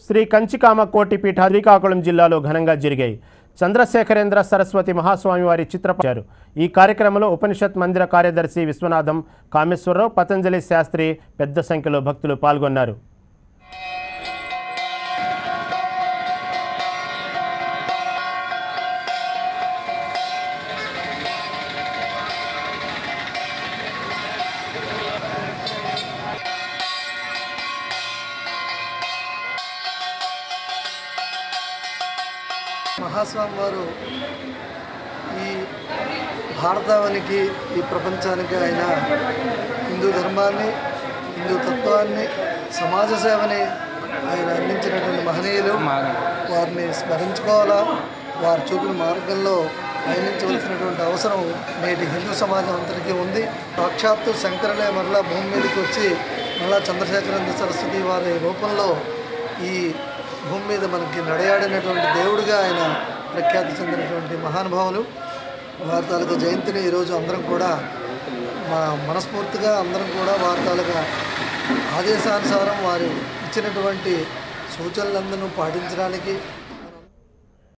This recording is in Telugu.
శ్రీ కంచికామకోటి పీఠ శ్రీకాకుళం జిల్లాలో ఘనంగా జరిగాయి. చంద్రశేఖరేంద్ర సరస్వతి మహాస్వామి వారి చిత్రపటారు. ఈ కార్యక్రమంలో ఉపనిషత్ మందిర కార్యదర్శి విశ్వనాథం, కామేశ్వరరావు, పతంజలి శాస్త్రి పెద్ద సంఖ్యలో భక్తులు పాల్గొన్నారు. మహాస్వామి వారు ఈ భారతావనికి, ఈ ప్రపంచానికి ఆయన హిందూ ధర్మాన్ని, హిందూ తత్వాన్ని, సమాజ సేవని ఆయన అందించినటువంటి మహనీయులు. వారిని స్మరించుకోవాలా, వారు చూపిన మార్గంలో పయనించవలసినటువంటి అవసరం నేటి హిందూ సమాజం అంతటికీ ఉంది. సాక్షాత్తు శంకరులే మరలా భూమి మీదకి వచ్చి మరలా చంద్రశేఖరేంద్ర సరస్వతి వారి రూపంలో ఈ భూమి మీద మనకి నడయాడినటువంటి దేవుడిగా ఆయన ప్రఖ్యాతి చెందినటువంటి మహానుభావులు. వారి తాలూకా జయంతిని ఈరోజు అందరం కూడా మనస్ఫూర్తిగా అందరం కూడా వారి తాలూకా ఆదేశానుసారం వారు ఇచ్చినటువంటి సూచనలందరూ పాటించడానికి